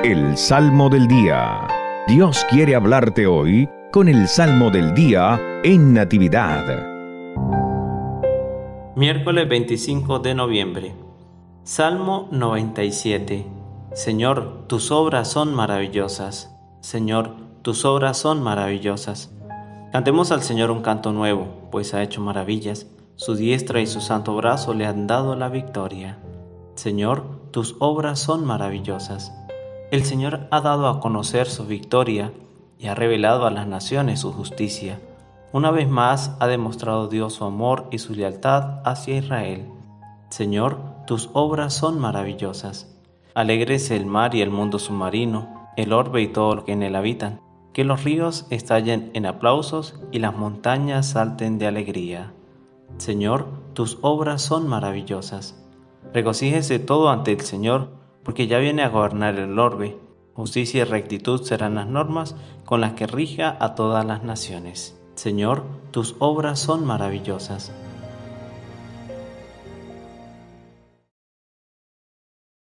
El Salmo del Día. Dios quiere hablarte hoy con el Salmo del Día en Natividad. Miércoles 25 de noviembre. Salmo 97. Señor, tus obras son maravillosas. Señor, tus obras son maravillosas. Cantemos al Señor un canto nuevo, pues ha hecho maravillas. Su diestra y su santo brazo le han dado la victoria. Señor, tus obras son maravillosas. El Señor ha dado a conocer su victoria y ha revelado a las naciones su justicia. Una vez más ha demostrado Dios su amor y su lealtad hacia Israel. Señor, tus obras son maravillosas. Alégrese el mar y el mundo submarino, el orbe y todo lo que en él habitan. Que los ríos estallen en aplausos y las montañas salten de alegría. Señor, tus obras son maravillosas. Regocíjese todo ante el Señor, porque ya viene a gobernar el orbe. Justicia y rectitud serán las normas con las que rija a todas las naciones. Señor, tus obras son maravillosas.